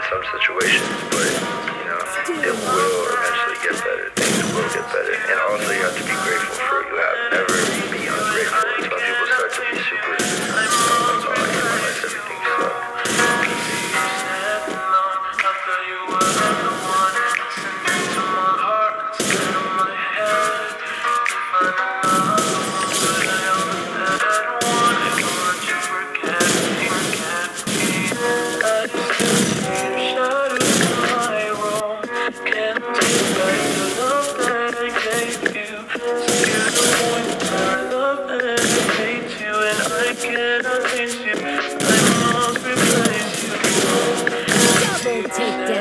some situations, but it will eventually get better. Things will get better. And also you have to be grateful for it. You have never be ungrateful. It's when people start to be super like, oh, I realize everything sucks. Double takedown.